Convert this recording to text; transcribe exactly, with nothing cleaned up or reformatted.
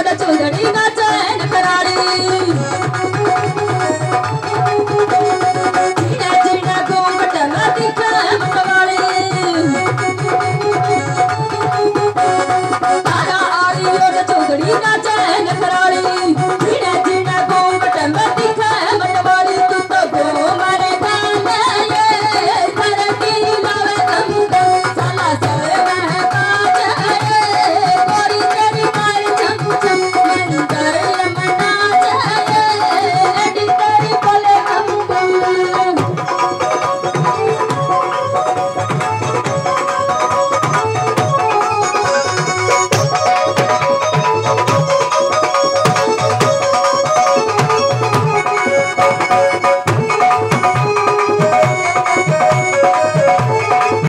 चौधरी नाचे नखराली जीने जीने घूंघट में दिखे मतवाली तारा आली और चौधरी नाचे नखराली